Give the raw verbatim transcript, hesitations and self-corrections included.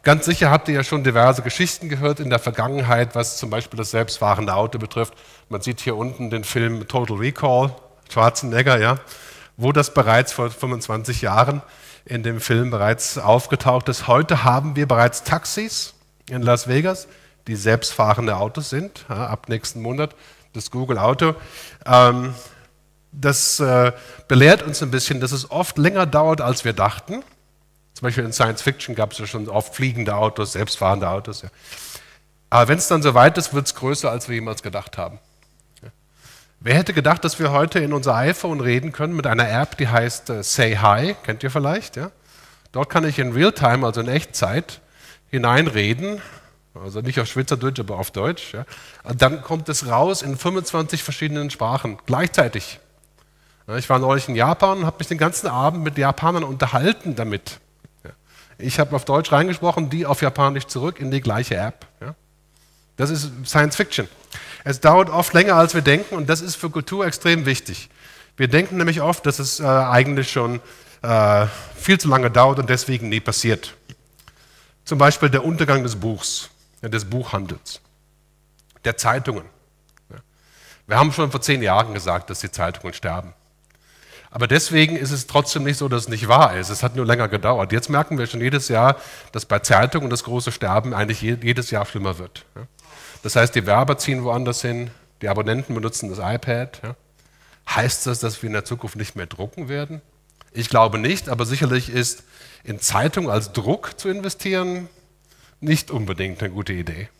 Ganz sicher habt ihr ja schon diverse Geschichten gehört in der Vergangenheit, was zum Beispiel das selbstfahrende Auto betrifft. Man sieht hier unten den Film Total Recall, Schwarzenegger, ja, wo das bereits vor fünfundzwanzig Jahren in dem Film bereits aufgetaucht ist. Heute haben wir bereits Taxis in Las Vegas, die selbstfahrende Autos sind, ja, ab nächsten Monat, das Google Auto. Ähm, das äh, belehrt uns ein bisschen, dass es oft länger dauert, als wir dachten. Zum Beispiel in Science Fiction gab es ja schon oft fliegende Autos, selbstfahrende Autos. Ja. Aber wenn es dann soweit ist, wird es größer, als wir jemals gedacht haben. Ja. Wer hätte gedacht, dass wir heute in unser iPhone reden können mit einer App, die heißt äh, Say Hi, kennt ihr vielleicht? Ja? Dort kann ich in Realtime, also in Echtzeit, hineinreden, also nicht auf Schweizerdeutsch, aber auf Deutsch. Ja? Und dann kommt es raus in fünfundzwanzig verschiedenen Sprachen, gleichzeitig. Ja, ich war neulich in Japan und habe mich den ganzen Abend mit Japanern unterhalten damit. Ich habe auf Deutsch reingesprochen, die auf Japanisch zurück in die gleiche App. Ja? Das ist Science Fiction. Es dauert oft länger, als wir denken, und das ist für Kultur extrem wichtig. Wir denken nämlich oft, dass es äh, eigentlich schon äh, viel zu lange dauert und deswegen nie passiert. Zum Beispiel der Untergang des Buchs, ja, des Buchhandels, der Zeitungen. Ja? Wir haben schon vor zehn Jahren gesagt, dass die Zeitungen sterben. Aber deswegen ist es trotzdem nicht so, dass es nicht wahr ist. Es hat nur länger gedauert. Jetzt merken wir schon jedes Jahr, dass bei Zeitungen das große Sterben eigentlich jedes Jahr schlimmer wird. Das heißt, die Werber ziehen woanders hin, die Abonnenten benutzen das iPad. Heißt das, dass wir in der Zukunft nicht mehr drucken werden? Ich glaube nicht, aber sicherlich ist in Zeitungen als Druck zu investieren nicht unbedingt eine gute Idee.